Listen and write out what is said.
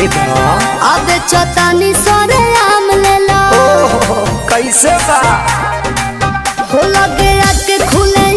होखे दा। अब चौतानी सरे आम ले लो। कैसे बा हो लगे आके खुले